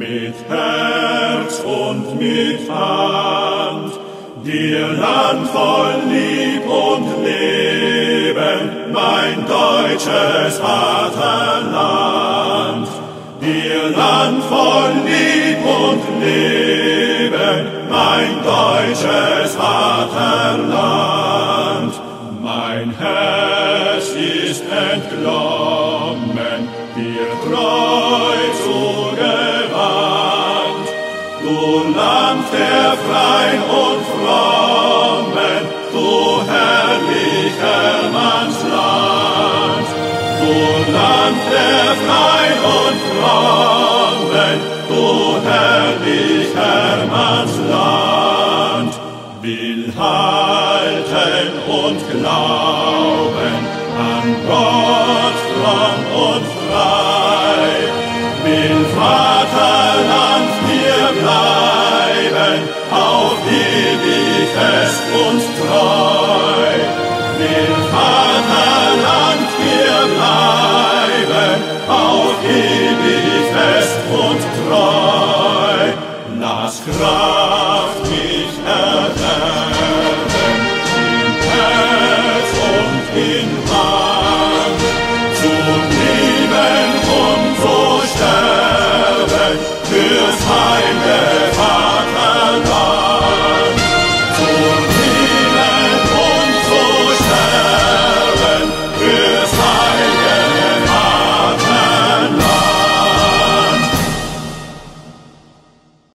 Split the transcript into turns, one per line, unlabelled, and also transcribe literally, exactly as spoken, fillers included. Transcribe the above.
mit Herz und mit Hand, dir Land voll Lieb und Leben, mein deutsches Vaterland. Dir Land voll Lieb und Leben, mein deutsches Vaterland. Mein Herz ist entglommen, dir treu zugewandt. Du Land der Freien und Frommen, du herrlicher Mannsland. Du Land der Freien und Frommen, du herrlicher Mannsland, will halten und glauben an Gott fromm und frei, will Vaterland dir bleiben, auf ewig fest und